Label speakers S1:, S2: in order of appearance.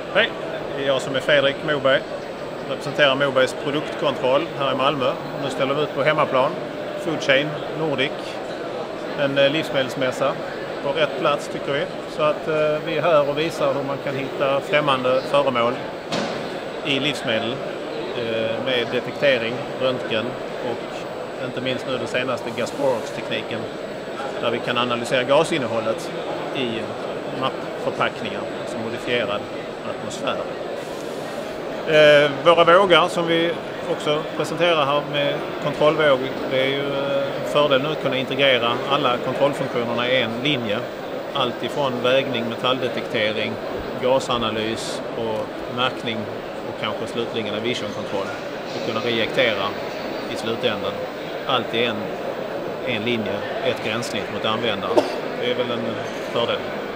S1: Hej, det är jag som är Fredrik Moberg. Representerar Mobergs produktkontroll här i Malmö. Nu ställer vi ut på hemmaplan, Food Chain Nordic, en livsmedelsmässa på rätt plats tycker vi. Så att vi är här och visar hur man kan hitta främmande föremål i livsmedel med detektering, röntgen och inte minst nu den senaste Gasporox-tekniken där vi kan analysera gasinnehållet i mappförpackningar, alltså modifierad atmosfär. Våra vågar som vi också presenterar här med kontrollvåg, det är ju fördel nu att kunna integrera alla kontrollfunktionerna i en linje. Allt ifrån vägning, metalldetektering, gasanalys och märkning och kanske slutligen visionkontroll och kunna rejektera i slutändan. Allt i en linje, ett gränssnitt mot användaren. Det är väl en fördel.